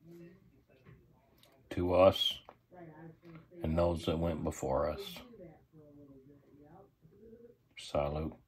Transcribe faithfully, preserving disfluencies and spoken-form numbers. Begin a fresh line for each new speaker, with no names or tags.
to us and those that went before us. Salute.